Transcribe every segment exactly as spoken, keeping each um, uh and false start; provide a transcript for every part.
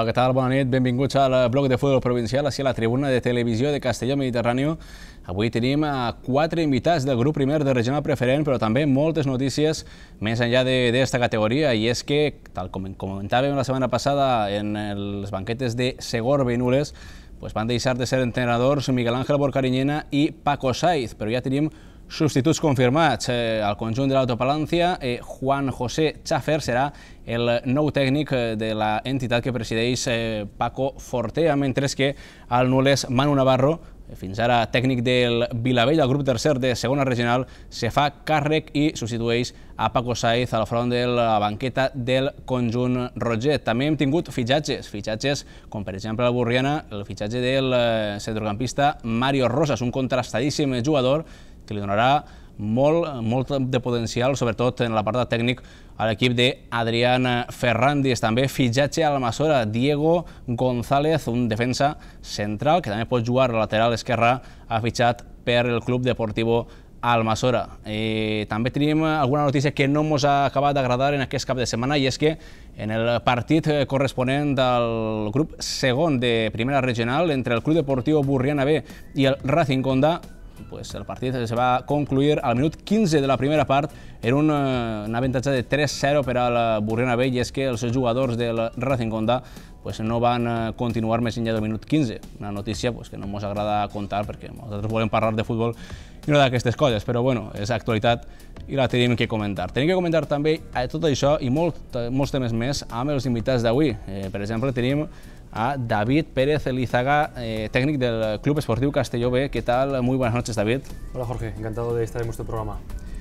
Hola, què tal? Bona nit, benvinguts al bloc de futbol provincial, així a la tribuna de televisió de Castelló Mediterrani. Avui tenim quatre invitats del grup primer de regional preferent, però també moltes notícies més enllà d'esta categoria, i és que, tal com comentàvem la setmana passada en les banquetes de Segorbe i Nules, van deixar de ser entrenadors Miguel Ángel Borcariñena i Paco Saiz, però ja tenim substituts confirmats. Al conjunt de l'Alto Palància, Juan José Chaffer serà el nou tècnic de l'entitat que presideix Paco Fortea, mentre que al Nules Manu Navarro, fins ara tècnic del Vilavell, el grup tercer de segona regional, se fa càrrec i substitueix a Paco Saiz al front de la banqueta del conjunt roget. També hem tingut fitxatges, fitxatges com per exemple al Borriana, el fitxatge del centrocampista Mario Rosas, un contrastadíssim jugador que li donarà molt, molt de potencial, sobretot en l'apartat tècnic, a l'equip d'Adrián Ferrandis. També fitxatge a l'Almassora, Diego González, un defensa central que també pot jugar a lateral esquerra, ha fitxat per el Club Deportivo Almassora. També tenim alguna notícia que no ens ha acabat d'agradar en aquest cap de setmana, i és que en el partit corresponent al grup segon de primera regional entre el Club Deportivo Borriana B i el Racing Condá, el partit es va concluir al minut quinze de la primera part en un avantatge de tres a zero per al Borriana B, i és que els jugadors del Racing Condá no van continuar més enllà del minut quinze. Una notícia que no ens agrada contar perquè nosaltres volem parlar de futbol i no d'aquestes coses, però bueno, és actualitat i la tenim que comentar. Tenim que comentar també tot això i molts temes més amb els invitats d'avui. Per exemple, tenim a David Pérez Elizaga, técnico del Club Esportivo Castelló B. ¿Qué tal? Muy buenas noches, David. Hola, Jorge. Encantado de estar en vuestro programa.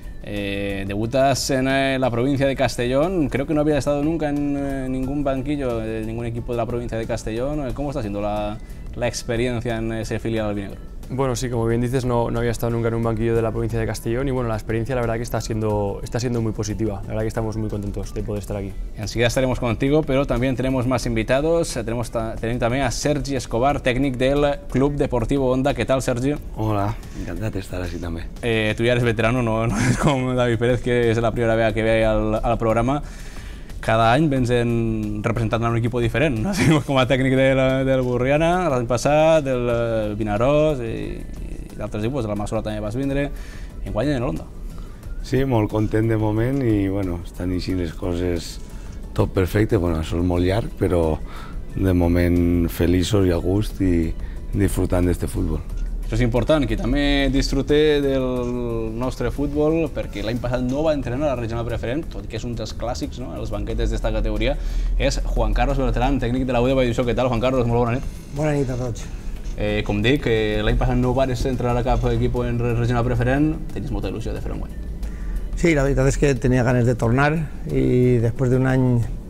Eh, debutas en eh, la provincia de Castellón. Creo que no había estado nunca en eh, ningún banquillo de ningún equipo de la provincia de Castellón. ¿Cómo está siendo la, la experiencia en ese filial albinegro? Bueno, sí, como bien dices, no, no había estado nunca en un banquillo de la provincia de Castellón, y bueno, la experiencia la verdad que está siendo, está siendo muy positiva. La verdad que estamos muy contentos de poder estar aquí. Enseguida estaremos contigo, pero también tenemos más invitados. Tenemos, tenemos también a Sergi Escobar, técnico del Club Deportivo Onda. ¿Qué tal, Sergi? Hola, encantado de estar así también. Eh, tú ya eres veterano, no, no es como David Pérez, que es la primera vez que ve al, al programa. Cada any vens representant un equip diferent, no? Com a tècnic del Borriana, l'any passat, del Vinaròs i d'altres equips, de l'Almassora també vas vindre, enguany en l'Onda. Sí, molt content de moment i bueno, estan eixint les coses tot perfecte, bueno, això és molt llarg, però de moment feliços i a gust i disfrutant d'este futbol. Això és important, que també disfrute del nostre futbol, perquè l'any passat no va entrenar a la regional preferent, tot i que és un dels clàssics, no?, els banquetes d'esta categoria, és Juan Carlos Beltrán, tècnic de la U de Valldivisió. Què tal, Juan Carlos? Molt bona nit. Bona nit a tots. Eh, com dic, eh, l'any passat no vares entrenar a cap equip en regional preferent, tenies molta il·lusió de fer un guany. Sí, la veritat és que tenia ganes de tornar i després d'un any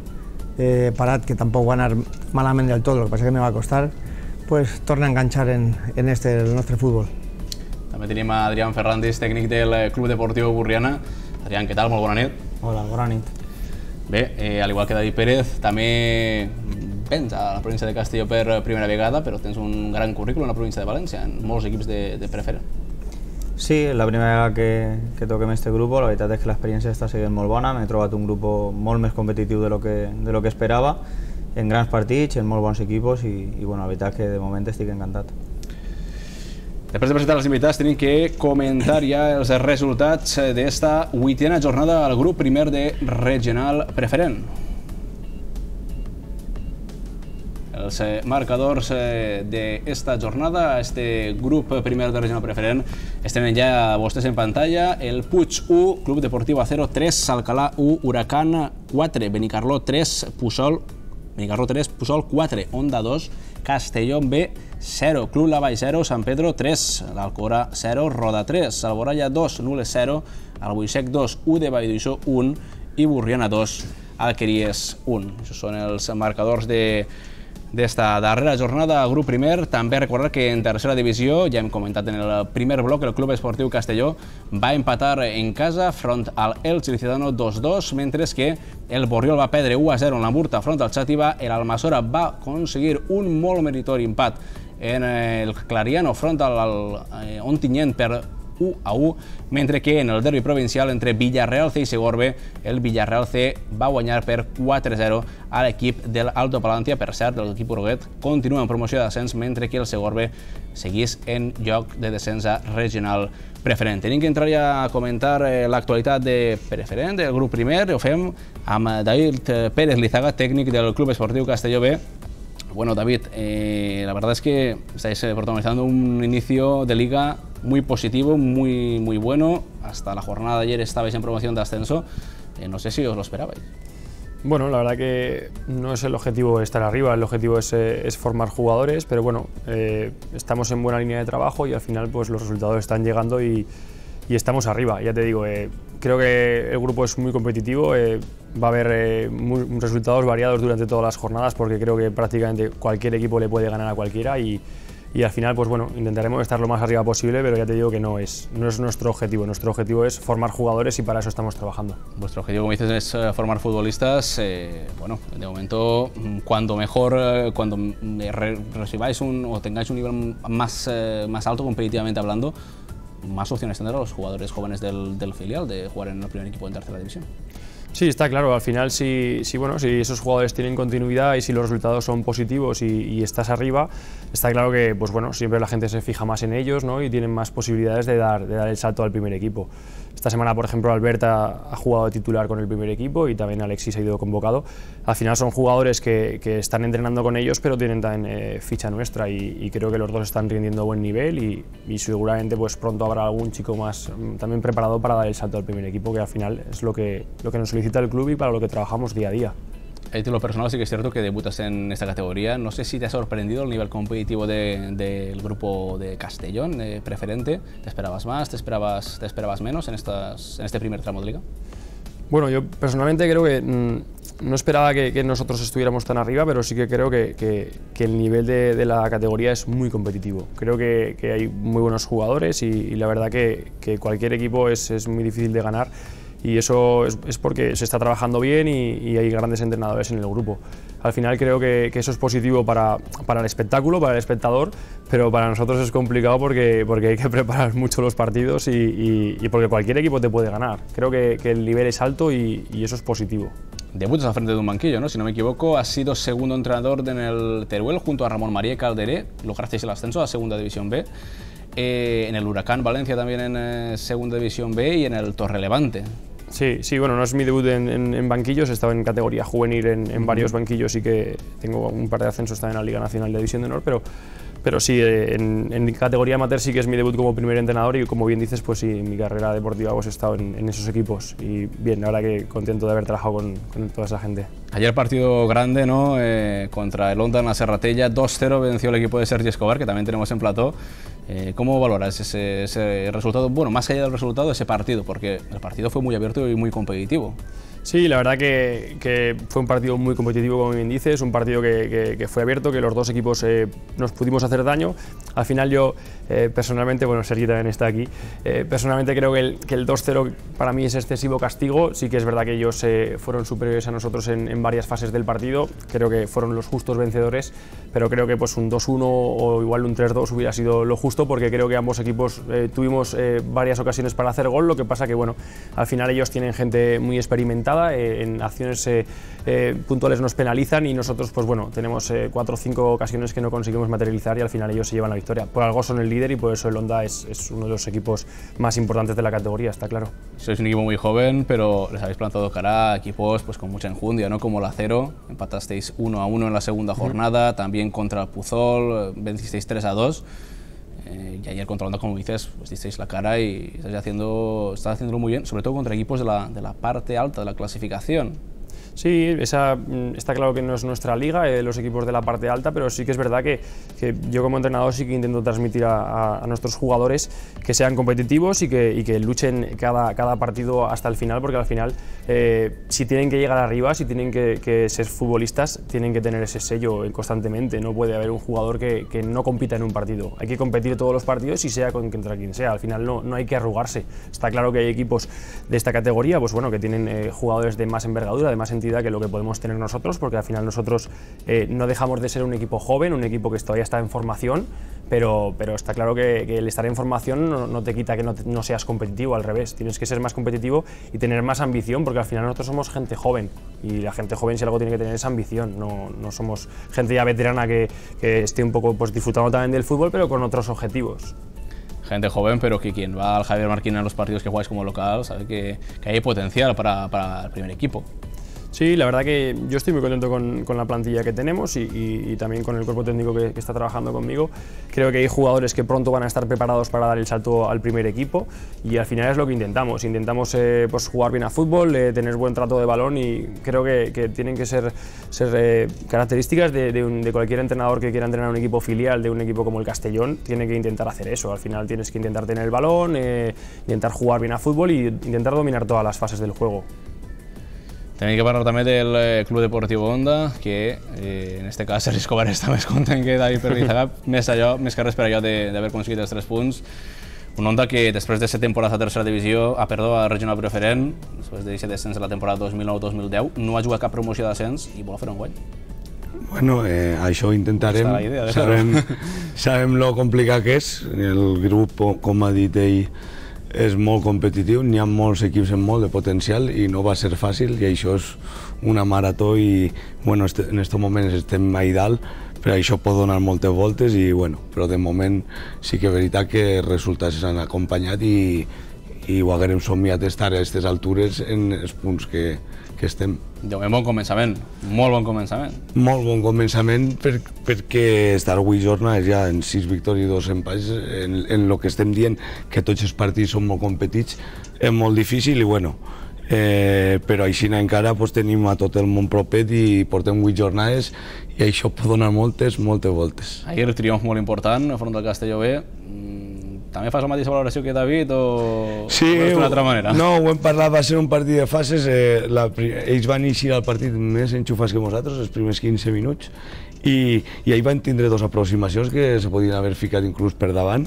eh, parat, que tampoc va anar malament del tot, el que passa que me va costar, pues torna a enganxar en, en este, el nostre futbol. També tenim a Adrián Ferrandis, tècnic del Club Deportivo Borriana. Adrián, què tal? Molt bona nit. Hola, bona nit. Bé, eh, al igual que David Pérez, també vens a la província de Castelló per primera vegada, però tens un gran currículum a la província de València, en molts equips de, de preferent. Sí, la primera vegada que, que toquem este grupo, la veritat és que l'experiència està sent molt bona. M'he trobat un grup molt més competitiu de lo que, de lo que esperava, en grans partits, en molt bons equipos i, i bueno, la veritat que de moment estic encantat. Després de presentar els invitats, tenim que comentar ja els resultats d'esta vuitena jornada al grup primer de regional preferent. Els marcadors d'esta jornada, este grup primer de regional preferent, estem ja vostès en pantalla. El Puig u, Club Deportiu Acero tres, Alcalà u, Huracán quatre, Benicarló tres, Puçol Benicarló tres, Puçol quatre, Onda dos, Castellón B zero, Club Lavall zero, San Pedro tres, l'Alcora zero, Roda tres, Alboraya dos, Nules zero, Albuixec dos, U de Valldivisió un i Borriana dos, Alqueries un. Això són els marcadors de d'esta darrera jornada al grup primer. També recordar que en tercera divisió, ja hem comentat en el primer bloc, el Club Esportiu Castelló va empatar en casa front al Elche Licitano dos dos, mentre que el Borriol va perdre u a zero en la Murta front al Xàtiva. L'Almassora va aconseguir un molt meritori empat en el Clariano front al Ontinyent per u a u, mentre que en el derbi provincial entre Villarreal C i Segorbe, el Villarreal C va guanyar per quatre a zero a l'equip de l'Alto Palància. Per cert, l'equip uruguet continua en promoció de descens, mentre que el Segorbe seguís en lloc de descens a regional preferent. Tenim que entrar ja a comentar eh, l'actualitat de preferent del grup primer. Ho fem amb David Pérez Lizaga, tècnic del Club Esportiu Castelló B. Bueno, David, eh, la verdad es que estáis eh, protagonizando un inicio de liga muy positivo, muy, muy bueno. Hasta la jornada de ayer estabais en promoción de ascenso. Eh, no sé si os lo esperabais. Bueno, la verdad que no es el objetivo estar arriba, el objetivo es, eh, es formar jugadores, pero bueno, eh, estamos en buena línea de trabajo y al final pues los resultados están llegando y, y estamos arriba. Ya te digo, eh, creo que el grupo es muy competitivo, eh, va a haber eh, muy, resultados variados durante todas las jornadas porque creo que prácticamente cualquier equipo le puede ganar a cualquiera y, y al final pues bueno, intentaremos estar lo más arriba posible, pero ya te digo que no es, no es nuestro objetivo. Nuestro objetivo es formar jugadores y para eso estamos trabajando. Vuestro objetivo, como dices, es uh, formar futbolistas. Eh, bueno, de momento, cuando mejor, uh, cuando re recibáis un, o tengáis un nivel más, uh, más alto competitivamente hablando, más opciones tendrán los jugadores jóvenes del, del filial de jugar en el primer equipo en tercera división. Sí, está claro, al final si, si, bueno, si esos jugadores tienen continuidad y si los resultados son positivos y, y estás arriba, está claro que pues bueno, siempre la gente se fija más en ellos, ¿no? Y tienen más posibilidades de dar, de dar el salto al primer equipo. Esta semana, por ejemplo, Alberta ha jugado de titular con el primer equipo y también Alexis ha ido convocado. Al final son jugadores que, que están entrenando con ellos, pero tienen también eh, ficha nuestra y, y creo que los dos están rindiendo a buen nivel y, y seguramente pues pronto habrá algún chico más también preparado para dar el salto al primer equipo, que al final es lo que, lo que nos solicita el club y para lo que trabajamos día a día. A título personal sí que es cierto que debutas en esta categoría. No sé si te ha sorprendido el nivel competitivo del de, de grupo de Castellón, de preferente. ¿Te esperabas más? ¿Te esperabas, te esperabas menos en, estas, en este primer tramo de liga? Bueno, yo personalmente creo que mmm, no esperaba que, que nosotros estuviéramos tan arriba, pero sí que creo que, que, que el nivel de, de la categoría es muy competitivo. Creo que, que hay muy buenos jugadores y, y la verdad que, que cualquier equipo es, es muy difícil de ganar. Y eso es, es porque se está trabajando bien y, y hay grandes entrenadores en el grupo. Al final creo que, que eso es positivo para, para el espectáculo, para el espectador, pero para nosotros es complicado porque, porque hay que preparar mucho los partidos y, y, y porque cualquier equipo te puede ganar. Creo que, que el nivel es alto y, y eso es positivo. Debutas al frente de un banquillo, ¿no? Si no me equivoco, has sido segundo entrenador en el Teruel junto a Ramón María Calderé, lograsteis el ascenso a Segunda División B. Eh, en el Huracán Valencia también en eh, Segunda División B y en el Torrelevante. Sí, sí, bueno, no es mi debut en, en, en banquillos, he estado en categoría juvenil en, en varios banquillos y que tengo un par de ascensos también en la Liga Nacional de División de Honor, pero, pero sí, en, en categoría amateur sí que es mi debut como primer entrenador y como bien dices, pues sí, en mi carrera deportiva pues, he estado en, en esos equipos y bien, la verdad que contento de haber trabajado con, con toda esa gente. Ayer partido grande, ¿no? Eh, contra el Onda en la Serratella, dos cero venció el equipo de Sergi Escobar, que también tenemos en plató. Eh, ¿Cómo valoras ese, ese resultado? Bueno, más allá del resultado, ese partido, porque el partido fue muy abierto y muy competitivo. Sí, la verdad que, que fue un partido muy competitivo, como bien dices, un partido que, que, que fue abierto, que los dos equipos eh, nos pudimos hacer daño. Al final yo, eh, personalmente, bueno, Sergi también está aquí, eh, personalmente creo que el, que el dos cero para mí es excesivo castigo. Sí que es verdad que ellos eh, fueron superiores a nosotros en, en varias fases del partido, creo que fueron los justos vencedores, pero creo que pues un dos uno o igual un tres dos hubiera sido lo justo, porque creo que ambos equipos eh, tuvimos eh, varias ocasiones para hacer gol. Lo que pasa que, bueno, al final ellos tienen gente muy experimentada, en acciones eh, eh, puntuales nos penalizan y nosotros pues bueno, tenemos eh, cuatro o cinco ocasiones que no conseguimos materializar y al final ellos se llevan la victoria. Por algo son el líder y por eso el Onda es, es uno de los equipos más importantes de la categoría, está claro. Sois un equipo muy joven, pero les habéis plantado cara a equipos pues, con mucha enjundia, ¿no? Como el Acero, empatasteis uno a uno en la segunda jornada, uh-huh. También contra el Puzol, vencisteis tres a dos. Eh, y ayer contra Onda, como dices, pues disteis la cara y estáis haciendo, estáis haciéndolo muy bien, sobre todo contra equipos de la, de la parte alta de la clasificación. Sí, esa, está claro que no es nuestra liga, eh, los equipos de la parte alta, pero sí que es verdad que, que yo como entrenador sí que intento transmitir a, a, a nuestros jugadores que sean competitivos y que, y que luchen cada, cada partido hasta el final, porque al final eh, si tienen que llegar arriba, si tienen que, que ser futbolistas, tienen que tener ese sello constantemente. No puede haber un jugador que, que no compita en un partido, hay que competir todos los partidos y sea contra quien sea, al final no, no hay que arrugarse. Está claro que hay equipos de esta categoría pues bueno, que tienen eh, jugadores de más envergadura, de más entidad que lo que podemos tener nosotros, porque al final nosotros eh, no dejamos de ser un equipo joven, un equipo que todavía está en formación, pero, pero está claro que, que el estar en formación no, no te quita que no, no seas competitivo, al revés, tienes que ser más competitivo y tener más ambición, porque al final nosotros somos gente joven y la gente joven si algo tiene que tener es ambición, no, no somos gente ya veterana que, que esté un poco pues, disfrutando también del fútbol, pero con otros objetivos. Gente joven, pero que quien va al Javier Marquina en los partidos que jugáis como local sabe que, que hay potencial para, para el primer equipo. Sí, la verdad que yo estoy muy contento con, con la plantilla que tenemos y, y, y también con el cuerpo técnico que, que está trabajando conmigo. Creo que hay jugadores que pronto van a estar preparados para dar el salto al primer equipo y al final es lo que intentamos. Intentamos eh, pues jugar bien a fútbol, eh, tener buen trato de balón y creo que, que tienen que ser, ser eh, características de, de, un, de cualquier entrenador que quiera entrenar un equipo filial de un equipo como el Castellón. Tiene que intentar hacer eso. Al final tienes que intentar tener el balón, eh, intentar jugar bien a fútbol y intentar dominar todas las fases del juego. Tenim que parlar també del Club Deportiu Onda, que eh, en este cas Sergi Escobar està més content que David Perdizaga, més, allò, més que res per allò d'haver aconseguit els tres punts. Un Onda que després de set temporades a tercera divisió, a perdó, a regional preferent, després d'aquest descens de la temporada dos mil nou dos mil deu, no ha jugat cap promoció d'ascens i vol fer un guany. Bueno, eh, això ho intentarem. Idea, sabem, sabem lo complicat que és. El grup, com ha dit ell, és molt competitiu, n'hi ha molts equips amb molt de potencial i no va ser fàcil i això és una marató i bueno, en aquests moments estem mai dalt, però això pot donar moltes voltes i bueno, però de moment sí que és veritat que els resultats s'han acompanyat i, i ho haguem somiat estar a aquestes altures en els punts que, que estem. De moment bon començament, molt bon començament. Molt bon començament per, perquè estar avui jornades ja en sis victòries i dos empats, en, en el que estem dient que tots els partits són molt competits, és molt difícil i bueno, eh, però així encara pues, tenim a tot el món propet i portem vuit jornades i això pot donar moltes, moltes voltes. Ahir el triomf molt important enfront del Castelló B. També fas la mateixa valoració que David o sí, ho veus d'una altra manera? No, ho hem parlat, va ser un partit de fases, eh, la, ells van iniciar el partit més enxufats que nosaltres, els primers quinze minuts, i, i ahir van tindre dues aproximacions que se podien haver ficat inclús per davant,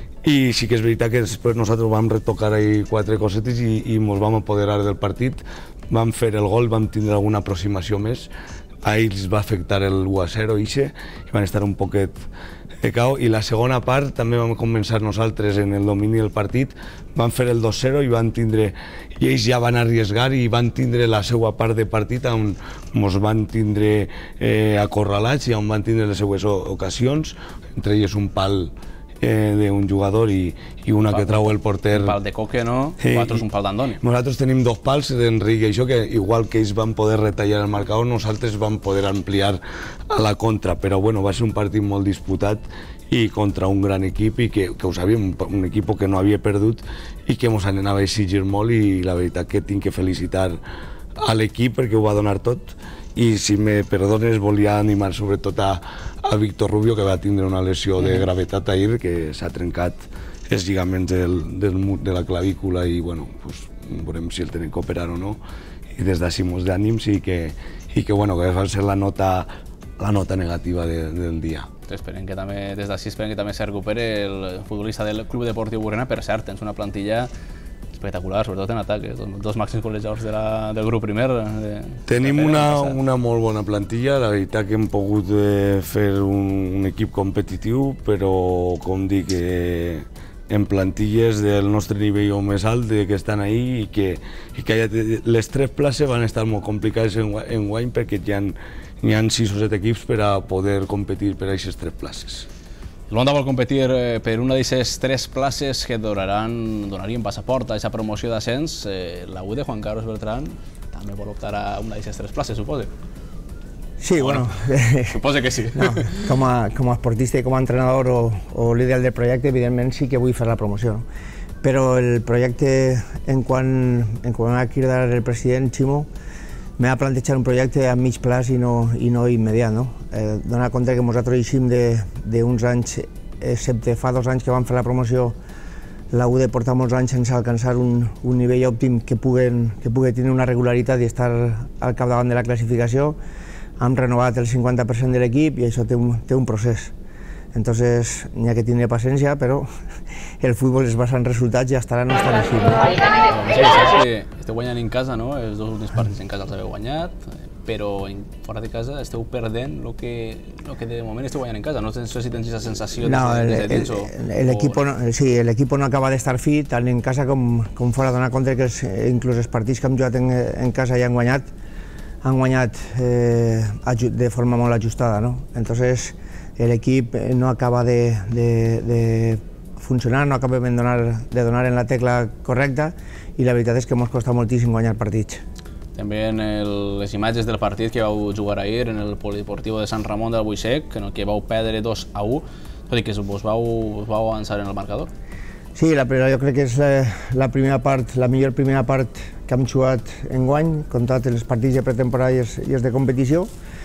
i sí que és veritat que després nosaltres vam retocar ahir quatre cosetes i, i ens vam apoderar del partit, vam fer el gol, vam tindre alguna aproximació més, a ells va afectar el u a zero ixe, i van estar un poquet de cau, i la segona part també vam començar nosaltres en el domini del partit, van fer el dos zero i van tindre, i ells ja van arriesgar i van tindre la seva part de partit on ens van tindre eh, acorralats i on van tindre les seues ocasions, entre elles un pal eh, d'un jugador i, i una que trau el porter. Un pal de Coque, no? Sí, nosaltres un pal d'Andoni. Nosaltres tenim dos pals d'Enric i això, que igual que ells van poder retallar el marcador, nosaltres vam poder ampliar a la contra, però bueno, va ser un partit molt disputat i contra un gran equip i que, que ho sabíem, un equip que no havia perdut i que ens anava a exigir molt i la veritat que tinc que felicitar a l'equip perquè ho va donar tot i si me perdones volia animar sobretot a, a Víctor Rubio que va tindre una lesió de gravetat ahir que s'ha trencat els lligaments del, del, de la clavícula i bueno, pues, veurem si el tenen que operar o no i des d'ací molts d'ànims i que, i que, bueno, que va ser la nota, la nota negativa de, del dia. Esperem que també, des d'ací esperem que també se recupere el futbolista del Club Deportiu Burena, per cert, tens una plantilla espectacular, sobretot en atac, els dos màxims golejadors de la, del grup primer. De, Tenim de una, una molt bona plantilla, la veritat que hem pogut eh, fer un, un equip competitiu, però com dic, eh, en plantilles del nostre nivell o més alt de que estan ahí i que, i que les tres places van estar molt complicades en, en guany perquè hi ha, hi ha sis o set equips per a poder competir per a aquestes tres places. L'Onda vol competir per una d'aquestes tres places que donaran, donarien passaport a aquesta promoció d'ascens. Eh, la U de Juan Carlos Bertran també vol optar a una d'aquestes tres places, suposo. Sí, bueno, suposo que sí. No, com, a, com a esportista i com a entrenador o, o líder del projecte, evidentment sí que vull fer la promoció. No? Però el projecte, en quan, en quan va cridar el president Ximo, m'ha plantejat un projecte a mig plaç i no, i no immediat. No? Eh, donar compte que nosaltres eixim d'uns anys, excepte fa dos anys que vam fer la promoció, la U de portar molts anys sense alcançar un, un nivell òptim que puguen, que pugui tenir una regularitat i estar al capdavant de la classificació. Hem renovat el cinquanta per cent de l'equip i això té un, té un procés. Entonces, n'hi ha que tindre paciència, però el futbol es basa en resultats i estarà no estan així. No? Sí, saps que esteu guanyant en casa, no? Els dos últims partits en casa els haveu guanyat. però fora de casa esteu perdent el que, el que de moment esteu guanyant en casa. No sé si tens aquesta sensació no, des de, el, des de dins el, o... el, equipo o... no, sí, el equipo no acaba d'estar fi, tant en casa com, com fora, donar compte que els, inclús els partits que hem jugat en, en casa ja han guanyat, han guanyat eh, de forma molt ajustada, ¿no? Entonces el equip no acaba de, de, de funcionar, no acabem de donar, de donar en la tecla correcta i la veritat és que ens costa moltíssim guanyar partits. També en el, les imatges del partit que vau jugar ahir en el Polideportivo de Sant Ramon del Buixec, en el que vau perdre dos a u, tot i que vos vau, vos vau avançar en el marcador. Sí, la, jo crec que és la, la primera part, la millor primera part que hem jugat enguany, comptat els partits de pretemporada i els, i els de competició.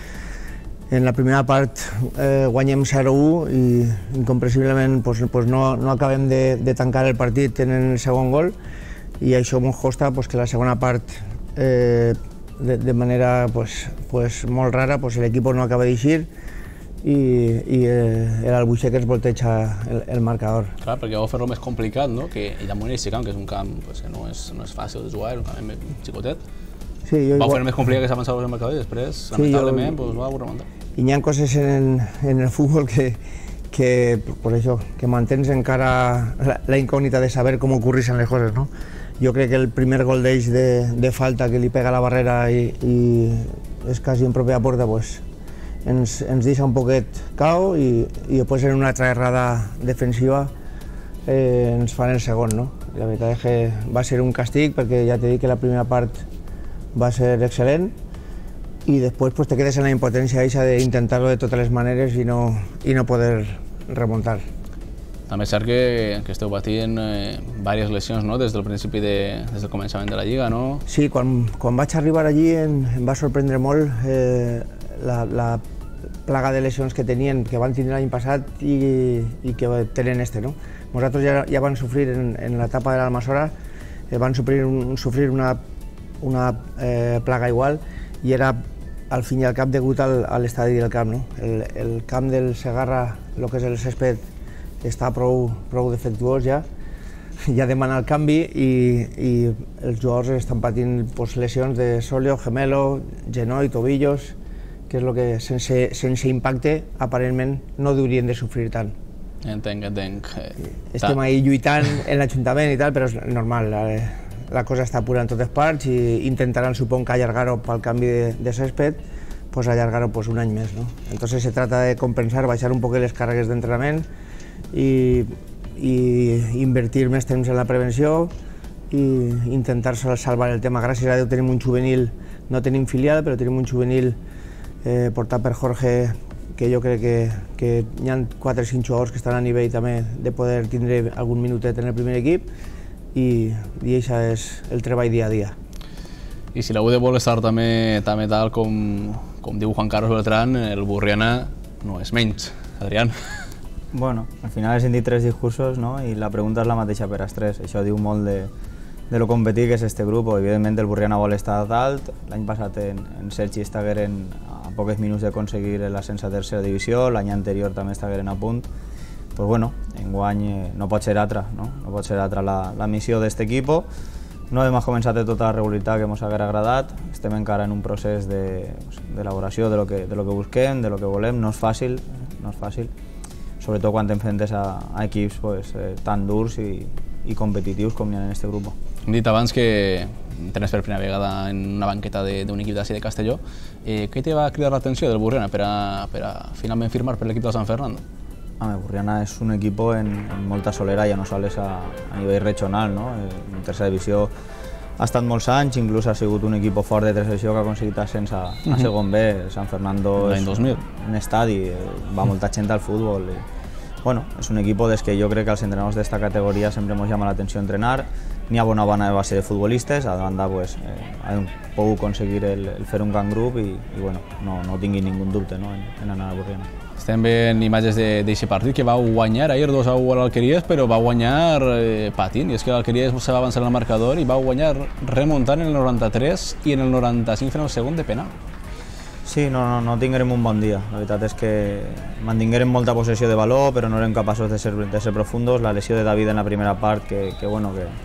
En la primera part eh, guanyem zero a u i incomprensiblement pues, pues no, no acabem de, de tancar el partit en el segon gol i això ens costa pues, que la segona part eh, de, de manera pues, pues, molt rara pues, l'equip no acaba d'eixir i, i eh, l'Albuixec ens volteja el, el marcador. Clar, perquè vau fer-lo més complicat, no? Que i damunt aquest camp, que és un camp pues, que no és, no és fàcil de jugar, és un camp més xicotet. Sí, jo vau igual... fer més complicat que s'avançava el marcador i després, sí, lamentablement, jo... pues, vau remuntar. I hi ha coses en, en el futbol que, que, pues això, que mantens encara la, la incògnita de saber com ocorreixen les coses, no? Jo crec que el primer gol d'ells de, de falta que li pega a la barrera i, i és quasi en pròpia porta, pues, ens, ens deixa un poquet cau i, i després en una altra errada defensiva eh, ens fan el segon, no? La veritat és que va ser un castig perquè ja t'he dit que la primera part va ser excel·lent i després pues, te quedes en la impotència d'intentar-ho de totes les maneres i no, i no poder remuntar. També és cert que, que esteu patint eh, diverses lesions, no? Des del principi, de, des del començament de la Lliga, no? Sí, quan, quan vaig arribar allí em, em va sorprendre molt eh, la, la plaga de lesions que tenien, que van tenir l'any passat i, i que tenen este, no? Nosaltres ja, ja van sofrir en, en l'etapa de l'Almassora, eh, van sofrir, un, sofrir una, una eh, plaga igual i era al fin i al cap degut al, a l'estadi del camp, no? El, el camp del Segarra, el que és el césped, està prou, prou defectuós ja, ja demana el canvi i, i els jugadors estan patint pues, lesions de sòlio, gemelo, genoll, tobillos, que és el que sense, sense impacte aparentment no haurien de sofrir tant. Entenc, entenc. Estem ahí lluitant en l'Ajuntament i tal, però és normal, la, la cosa està pura en totes parts i intentaran, suponc, allargar-ho pel canvi de, de césped, pues allargar-ho pues, un any més, ¿no? Entonces se trata de compensar, baixar un poc les càrregues d'entrenament i, i invertir més temps en la prevenció i intentar salvar el tema. Gràcies a Déu tenim un juvenil, no tenim filial, però tenim un juvenil eh, portat per Jorge, que jo crec que, que hi ha quatre o cinc jugadors que estan a nivell també de poder tindre algun minutet en el primer equip i, i això és el treball dia a dia. I si la U D vol estar també, també tal com, com diu Juan Carlos Beltrán, el Burriana no és menys. Adrián. Bueno, al final he sentit tres discursos, no? I la pregunta és la mateixa per als tres. Això diu molt de, de lo competit que és este grup. Evidentment el Burriana vol estar dalt. L'any passat en, en Sergi estagueren a pocs minuts d'aconseguir l'ascens a tercera divisió, l'any anterior també estagueren a punt. Pues bueno, enguany eh, no pot ser altra, no? No pot ser altra la, la missió d'aquest equip. No hem començat de tota la regularitat que ens haguera agradat. Estem encara en un procés d'elaboració de, de, lo que, de lo que busquem, de lo que volem. No és fàcil, no és fàcil. Sobretot quan t'enfrentes a, a equips pues, eh, tan durs i, i competitius com hi ha en aquest grup. Hem dit abans que entrenes per primera vegada en una banqueta d'un equip d'ací de Castelló. Eh, què te va cridar l'atenció del Burriana per a, per a finalment firmar per l'equip de San Fernando? Home, Burriana és un equip en, en molta solera, ja no sols a, a nivell regional, no? En tercera divisió ha estat molts anys, inclús ha sigut un equip fort de tercera divisió que ha aconseguit ascens a, a segon B. San Fernando és un estadi, va molta gent al futbol. I, bueno, és un equip des que jo crec que els entrenadors d'esta categoria sempre ens llama l'atenció entrenar. N'hi ha una bona base de futbolistes, a banda pues, eh, han pogut aconseguir el, el fer un gran grup i, i bueno, no, no tinguin ningú dubte, no, en, en anar a Burriana. Estem veient imatges d'aquest partit que vau guanyar ahir dos a u a l'Alqueries, però vau guanyar eh, patint, i és que l'Alqueries se va avançar en el marcador i vau guanyar remuntant en el noranta-tres i en el noranta-cinc fent el segon de penal. Sí, no, no, no tinguérem un bon dia. La veritat és que mantinguérem molta possessió de valor, però no érem capaços de ser, de ser profundos. La lesió de David en la primera part, que, que, bueno, que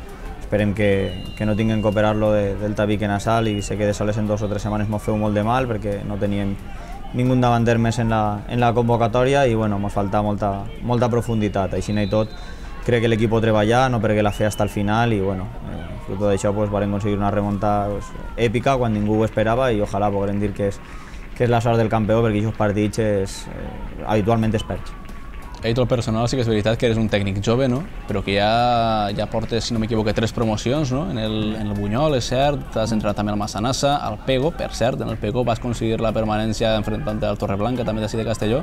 esperem que, que no tinguem que operar-lo de, del tabique nasal i sé que de soles en dos o tres setmanes ens feu molt de mal perquè no teníem ningú davanter més en la, en la convocatòria i bueno, ens falta molta, molta profunditat. Així i tot, crec que l'equip treballa, no perquè la fe fins al final i bueno, eh, fruit d'això pues, vam aconseguir una remuntada pues, èpica quan ningú ho esperava i ojalà puguem dir que és, que és la sort del campió perquè aquests partits és, eh, habitualment es perds. A títol personal sí que és veritat que eres un tècnic jove, no? Però que ja, ja portes, si no m'equivoco, tres promocions, no? En el, en el Bunyol, és cert, has entrenat també al Massanassa, al Pego, per cert, en el Pego vas aconseguir la permanència enfrontant al Torreblanca, també d'ací de Castelló.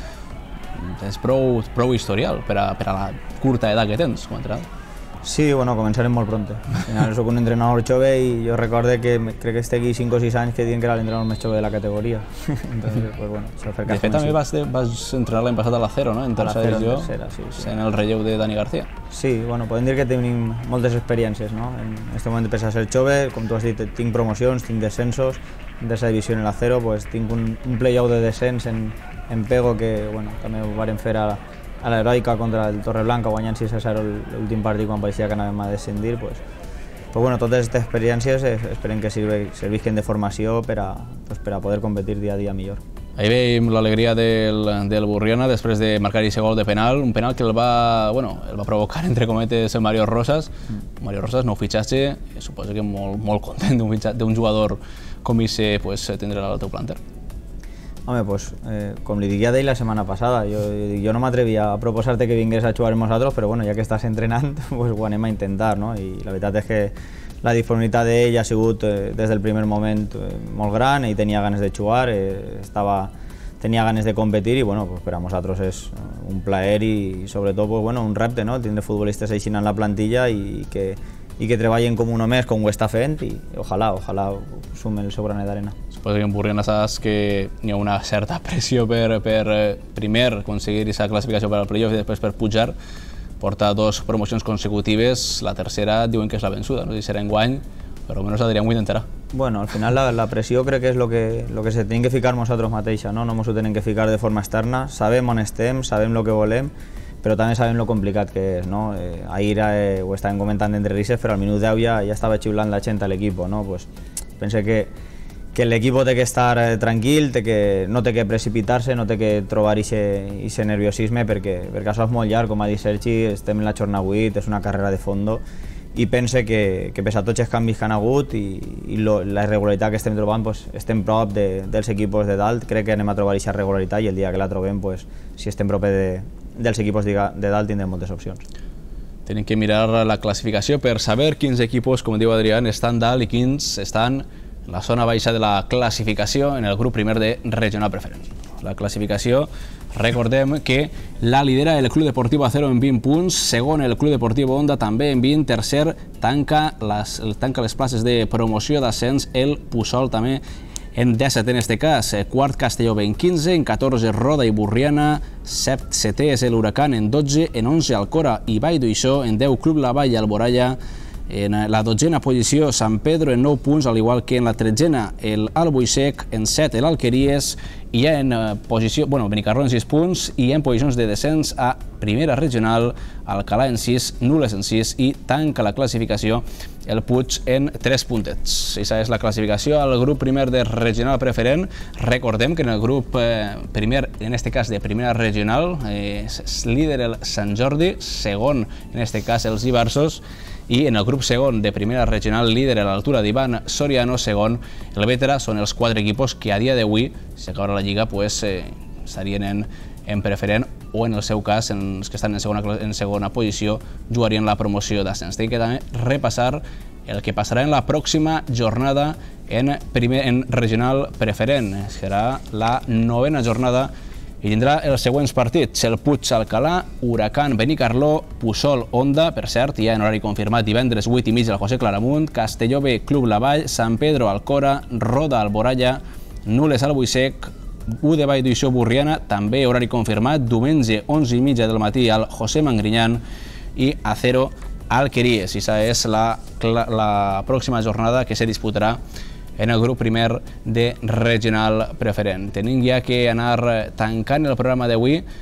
És prou, prou historial per a, per a la curta edat que tens com a entrenador. Sí, bueno, començarem molt pronte. Al final soc un entrenador jove i jo recorde que crec que estic aquí cinc o sis anys que diuen que era l'entrenador més jove de la categoria. Entonces, pues bueno, això fer cas. De fet, també vas, de, vas entrenar l'any passat a l'Acero, no? En tercera divisió, sí, sí. En el relleu de Dani García. Sí, bueno, podem dir que tenim moltes experiències, no? En aquest moment pensa ser jove, com tu has dit, tinc promocions, tinc descensos, en tercera divisió en l'Acero, pues, tinc un, un play-off de descens en, en Pego que bueno, també ho varen fer a, a l'Heroica contra el Torreblanca, guanyant sis a zero l'últim partit quan pareixia que anàvem a descendir. Pues, pues bueno, totes aquestes experiències esperem que servisquen de formació per a, pues, per a poder competir dia a dia millor. Ahir veiem l'alegria del, del Burriana després de marcar aquest gol de penal, un penal que el va, bueno, el va provocar, entre cometes, el Mario Rosas. Mm. Mario Rosas, nou fitxatge, suposo que molt, molt content d'un jugador com aquest pues, tindrà al teu planter. Home, pues, eh, com li diria d'ell la setmana passada, jo, jo no m'atrevia a proposar-te que vingués a jugar amb nosaltres, però bueno, ja que estàs entrenant, pues, ho anem a intentar, no? I la veritat és que la disponibilitat d'ell ha sigut eh, des del primer moment eh, molt gran, ell tenia ganes de jugar, eh, estava, tenia ganes de competir i bueno, pues, per a nosaltres és un plaer i sobretot pues, bueno, un repte, no? Tindre futbolistes així en la plantilla i que, i que treballen com un home com ho està fent i ojalà, ojalà sumen el seu granet d'arena. Suposo que en Burriana saps que hi ha una certa pressió per, per primer aconseguir aquesta classificació per al playoff i després per pujar. Porta dos promocions consecutives, la tercera diuen que és la vençuda, no sé si serà enguany, però almenys la Adrián ho intentarà. Bueno, al final la, la pressió crec que és el que, lo que se tenim que ficar nosaltres mateixa, no? No ens ho tenim que ficar de forma externa, sabem on estem, sabem el que volem, però també sabem lo complicat que és, no? Eh, ahir eh, ho estàvem comentant entre risses, però al minut deu ja, ja estava xiulant la gent a l'equip, no? Pues, pense que que l'equip té que estar tranquil, té que, no té que precipitar-se, no té que trobar aquest nerviosisme perquè, perquè això és molt llarg, com ha dit Sergi, estem en la jornada vuit, és una carrera de fondo i pense que, que pese a tots els canvis que han hagut i, i lo, la irregularitat que estem trobant, pues, estem prop de, dels equips de dalt, crec que anem a trobar aquesta regularitat i el dia que la trobem, pues, si estem prop de, dels equips de, de dalt tindrem moltes opcions. Tenim que mirar la classificació per saber quins equips, com diu Adrián, estan dalt i quins estan en la zona baixa de la classificació en el grup primer de regional preferent. La classificació, recordem que la lidera el Club Deportiu Acero en vint punts, segon el Club Deportiu Onda també en vint, tercer tanca les, tanca les places de promoció d'ascens el Puçol també en disset en este cas, quart Castelló en quinze, en catorze Roda i Burriana, setè és l'Huracan en dotze, en onze Alcora i Vall d'Uixó, en deu Club La Vall i Alboraya, en la dotzena posició Sant Pedro en nou punts, al igual que en la tretzena el Albuixec, en set l'Alqueries, i ja en posició, bueno, Benicarló en sis punts, i en posicions de descens a primera regional, Alcalà en sis, Nules en sis, i tanca la classificació el Puig en tres puntets. Aquesta és la classificació al grup primer de regional preferent. Recordem que en el grup eh, primer, en este cas de primera regional, eh, és líder el Sant Jordi, segon en este cas els Ibarsos, i en el grup segon de primera regional, líder a l'altura d'Ivan Soriano, segon el Vétera. Són els quatre equipos que a dia d'avui, si acaba la Lliga, pues, eh, estarien en, en preferent o en el seu cas, en els que estan en segona, en segona posició, jugarien la promoció d'ascens. Tenim que també repassar el que passarà en la pròxima jornada en, primer, en regional preferent. Serà la novena jornada i tindrà els següents partits: el Puig Alcalà, Huracan Benicarló, Puçol Onda, per cert, ja en horari confirmat divendres vuit i mig al José Claramunt, Castelló B Club La Vall, Sant Pedro Alcora, Roda Alboraya, Nules Albuixec, U de Vall d'Uixó Burriana, també horari confirmat, diumenge onze i mitja del matí al José Mangriñán, i Acero Alqueries. Aquesta és la, la, la pròxima jornada que se disputarà en el grup primer de regional preferent. Tenim ja que anar tancant el programa d'avui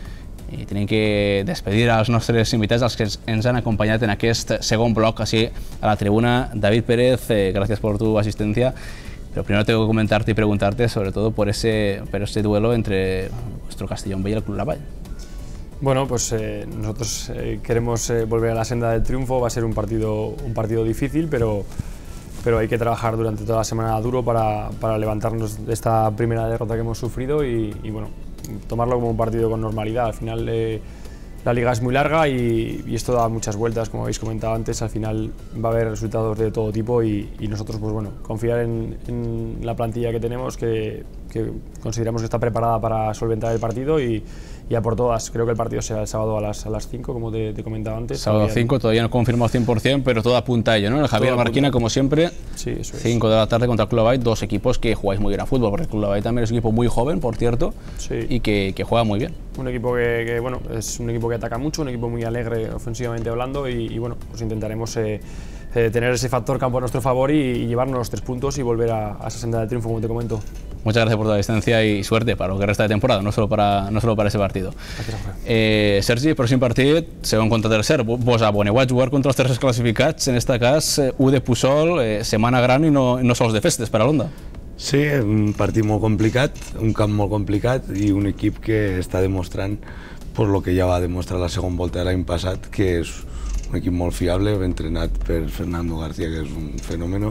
i tenim que despedir als nostres invitats, als que ens han acompanyat en aquest segon bloc, així a la tribuna. David Pérez, eh, gracias por tu asistencia. Pero primero tengo que comentarte y preguntarte sobre todo por ese, por ese duelo entre vuestro Castellón B y el Club Lavall. Bueno, pues eh, nosotros eh, queremos eh, volver a la senda del triunfo. Va a ser un partido, un partido difícil, pero, pero hay que trabajar durante toda la semana duro para, para levantarnos de esta primera derrota que hemos sufrido y, y bueno, tomarlo como un partido con normalidad. Al final eh, la liga es muy larga y, y esto da muchas vueltas, como habéis comentado antes. Al final va a haber resultados de todo tipo y, y nosotros, pues bueno, confiar en, en la plantilla que tenemos, que, que consideramos que está preparada para solventar el partido y, y a por todas. Creo que el partido será el sábado a las, a las cinco, como te, te comentaba antes. Sábado cinco, todavía no confirmado cien por cien, pero todo apunta a ello, ¿no? El Javier Todo Marquina, apunta. como siempre, Sí, eso es. cinco de la tarde contra el Club Lavall, dos equipos que jugáis muy bien a fútbol, porque el Club Lavall también es un equipo muy joven, por cierto, Sí. y que, que juega muy bien. Un equipo que, que, bueno, es un equipo que ataca mucho, un equipo muy alegre ofensivamente hablando y, y bueno, pues intentaremos eh, eh, tener ese factor campo a nuestro favor y, y llevarnos los tres puntos y volver a, a esa senda del triunfo, como te comento. Muchas gracias por tu asistencia y suerte para lo que resta de temporada, no solo para, no solo para ese partido. Gràcies, Rafael. Eh, Sergi, pròxim partit, segon contra tercer. Vos aboneu a jugar contra els tercers classificats, en este cas eh, U de Puçol, eh, setmana gran i no, no sols de festes per a l'Onda. Sí, un partit molt complicat, un camp molt complicat i un equip que està demostrant per lo que ja va demostrar la segona volta de l'any passat, que és un equip molt fiable, entrenat per Fernando García, que és un fenòmeno,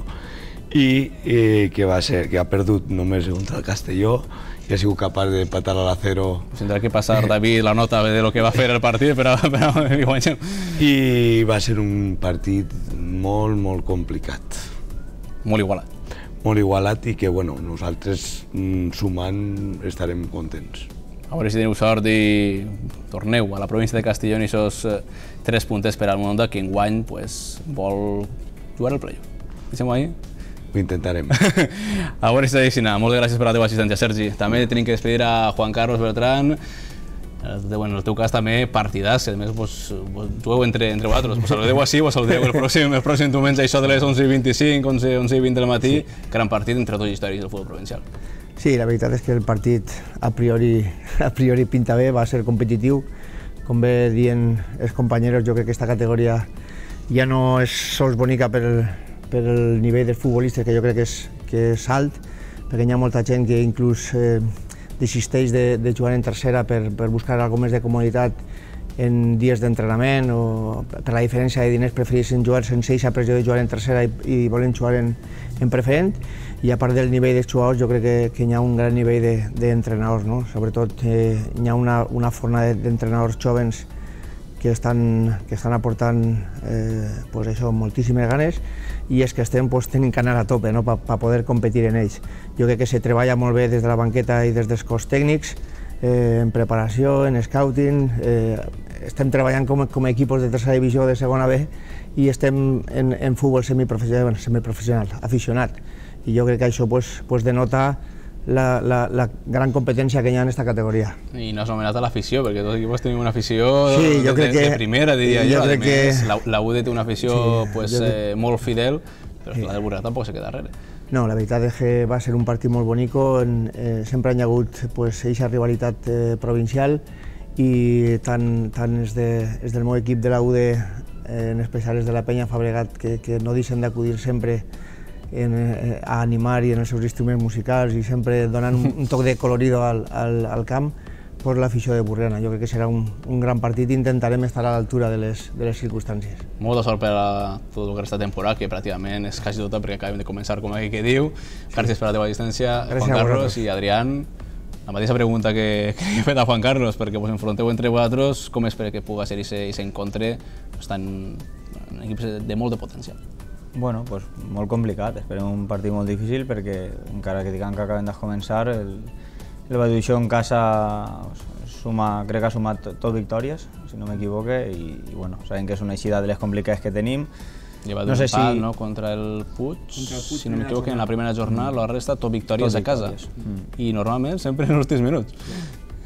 i eh, que, va ser, que ha perdut només contra el Castelló i ha sigut capaç de patar a la cero. Tindrà que passar David la nota de lo que va fer el partit, però, però guanyem. I va ser un partit molt, molt complicat. Molt igualat. Molt igualat i que, bueno, nosaltres mm, sumant estarem contents. A veure si teniu sort i torneu a la província de Castelló i sos eh, tres punters per al Onda, que enguany pues, vol jugar al playoff. Deixem-ho ahí. Ho intentarem. A veure si t'aixina. Moltes gràcies per la teva assistència, Sergi. També tenim que despedir a Juan Carlos Bertran. En el teu cas també partidàs, a més vos, vos jugueu entre, entre vosaltres. Vos saludeu així, vos saludeu el pròxim, el pròxim diumenge, això de les onze i vint-i-cinc, onze i vint del matí. Sí. Gran partit entre dos històrics del futbol provincial. Sí, la veritat és que el partit a priori, a priori pinta bé, va ser competitiu. Com bé dient els companys, jo crec que aquesta categoria ja no és sols bonica per el, per el nivell dels futbolistes, que jo crec que és, que és alt, perquè hi ha molta gent que inclús eh, desisteix de, de jugar en tercera per, per buscar alguna més de comoditat en dies d'entrenament o per la diferència de diners prefereixen jugar sense aquesta pressió de jugar en tercera i, i volen jugar en, en preferent. I a part del nivell dels jugadors, jo crec que, que hi ha un gran nivell d'entrenadors, de, no? Sobretot eh, hi ha una, una forna d'entrenadors jovens que estan, que estan aportant eh, pues això, moltíssimes ganes i és que estem pues, tenint que anar a tope, no? per pa poder competir en ells. Jo crec que se treballa molt bé des de la banqueta i des dels cos tècnics, eh, en preparació, en scouting, eh, estem treballant com, com a equipos de tercera divisió de segona B i estem en, en futbol semiprofessional, semiprofessional, aficionat. I jo crec que això pues, pues denota la, la, la gran competència que hi ha en aquesta categoria. I no has nomenat a l'afició, perquè tots els equips tenim una afició sí, jo de, crec que, de primera, diria jo. jo. A Més, que... la, la U D té una afició sí, pues, crec... eh, molt fidel, però sí. La del Burgà tampoc se queda darrere. No, la veritat és que va ser un partit molt bonico, en, eh, sempre hi ha hagut pues, eixa rivalitat eh, provincial i tant, tant és, de, és del meu equip de la U D, eh, en especial és de la Penya Fabregat, que, que no deixen d'acudir sempre en, eh, a animar i en els seus instruments musicals i sempre donant un, un toc de colorido al, al, al camp per l'afició de Burriana. Jo crec que serà un, un gran partit i intentarem estar a l'altura de, les, de les circumstàncies. Molta sort per a tot el que resta temporada, que pràcticament és quasi tota perquè acabem de començar, com aquí que diu. Gràcies per la teva assistència, Juan Carlos i Adrián. La mateixa pregunta que, que he fet a Juan Carlos, perquè vos enfronteu entre vosaltres, com espera que puga ser aquest encontre tan en equips de molt de potencial? Bueno, pues molt complicat, esperem un partit molt difícil perquè encara que diguem que acabem de començar, el, el Valladolid en casa suma, crec que ha sumat tot victòries, si no m'equivoque, i, i bueno, sabem que és una eixida de les complicades que tenim. Lleva d'un no sé empat, si... no? Contra el Puig, contra el Puig si no m'equivoque, en la primera jornada, mm. la resta tot victòries tot a casa. Mm. I normalment sempre en els últims minuts.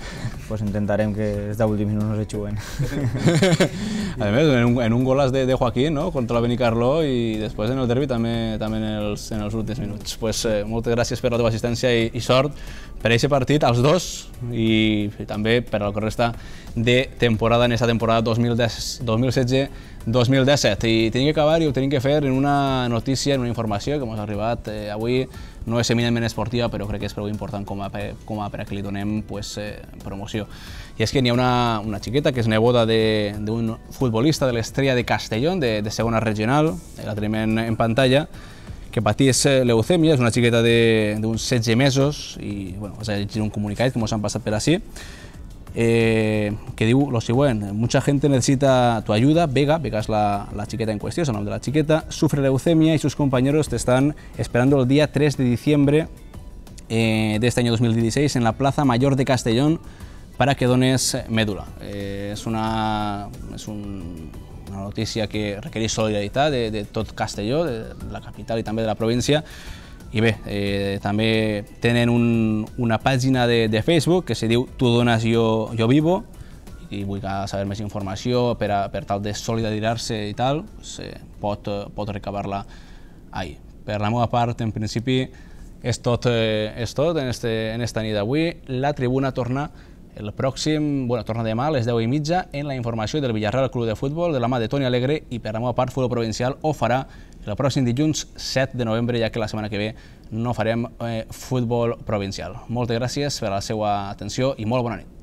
pues intentarem que els deu últims minuts no se juguen. A més, en un, en un gol de, de Joaquín, no? Contra la Benicarló, i després en el derbi també, també en, els, en els últims minuts. Pues, eh, moltes gràcies per la teva assistència i, i sort per aquest partit, als dos, i, i també per el que resta de temporada en aquesta temporada dos mil setze dos mil disset. I tenim que acabar i ho tenim que fer en una notícia, en una informació que ens ha arribat eh, avui. No és eminentment esportiva, però crec que és prou important com a, com a per a que li donem pues, eh, promoció. I és que n'hi ha una, una xiqueta que és neboda d'un futbolista de l'Estrella de Castellón, de, de segona regional, la tenim en, en pantalla, que patís leucèmia, és una xiqueta d'uns setze mesos, i bueno, vas a llegir un comunicat que ens han passat per així, Eh, que diu lo següent: mucha gente necesita tu ayuda. Vega, Vega es la, la chiqueta en cuestión, es el nombre de la chiqueta, sufre leucemia y sus compañeros te están esperando el día tres de diciembre eh, de este año dos mil dieciséis en la Plaza Mayor de Castellón para que dones médula. Eh, és una, és un, una notícia que requereix solidaritat de, de tot Castelló, de la capital i també de la província. I bé, eh, també tenen un, una pàgina de, de Facebook que se diu Tu dones, jo, jo vivo, i vull saber més informació per, a, per tal de solidaritzar-se i tal, pues, eh, pot, pot recabar-la ahí. Per la meva part, en principi, és tot, eh, és tot en, este, en esta nit d'avui. La tribuna torna el pròxim, bueno, torna demà a les deu i mitja en la informació del Villarreal Club de Futbol de la mà de Toni Alegre, i per la meva part, Futbol Provincial ho farà el pròxim dilluns set de novembre, ja que la setmana que ve no farem eh, futbol provincial. Moltes gràcies per la seva atenció i molt bona nit.